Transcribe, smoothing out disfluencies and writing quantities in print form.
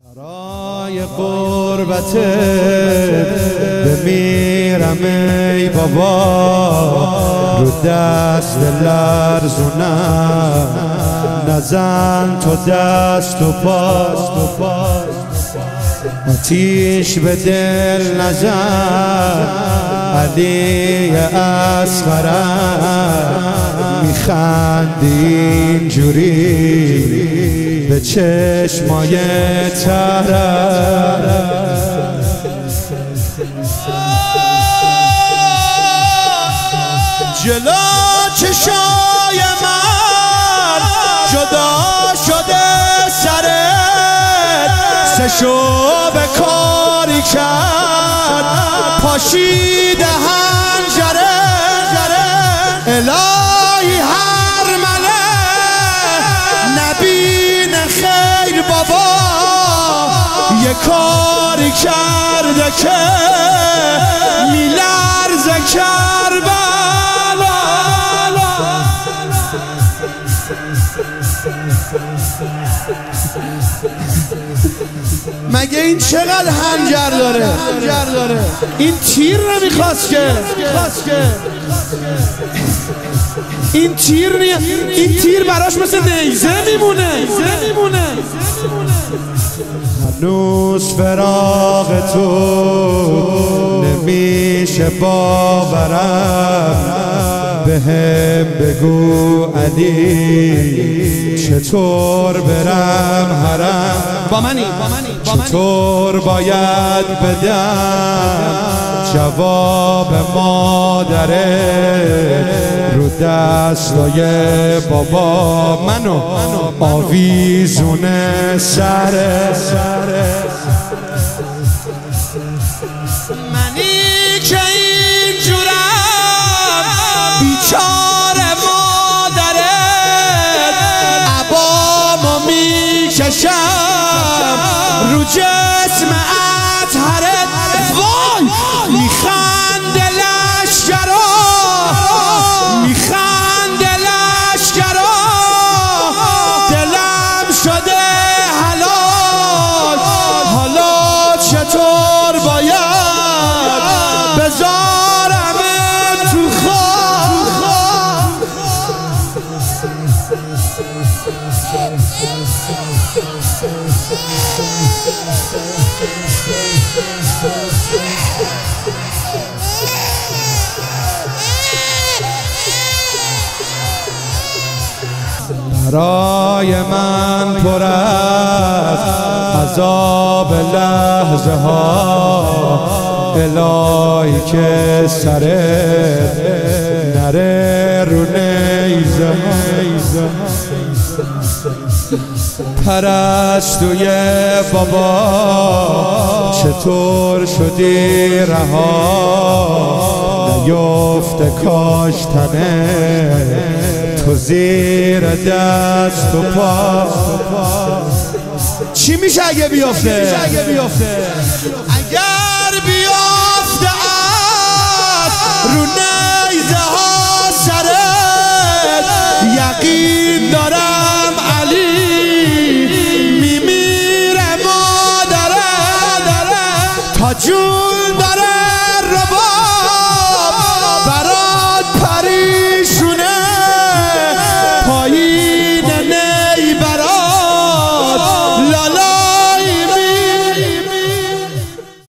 برای قربتت بمیرم ای بابا، رو دست لرزونم نزن تو دست و پاست، آتیش به دل نزن علی اصغرم، میخندی اینجوری به چشمای ترم. جلو چشای من جدا شده سرت، سه شعبه کاری کرد پاشیده هنجره. الهی هر مله نبین خیر بابا، یه کاری کرده که میلرزه کربلا. مگه این چقدر هنجر داره؟ این تیر نمیخواست که، این تیر براش مثل نیزه میمونه. هنوز فراق تو نمیشه باورم، بهم بگو علی چطور برم حرم، با منی چطور باید بدم جواب مادره، رو دستای بابا منو آویزونه سره. منی که اینجورم بیچاره مادره، عبامو میکشم رو جسم اطهرت. وای میخنده لشکرا، دلم شده هلاک. حالا چطور باید بذارم تو خاک؟ برای من پر از عذاب لحظه ها، الهی که سرت نره رو نیزه. پرستوی بابا چطور شدی رها، نیفته کاشتنه تو زیر دست و پا. چی میشه اگه بیفته؟ اگر بیفته رو نیزه ها سرت، یقین دارم علی میمیره مادره. تا جون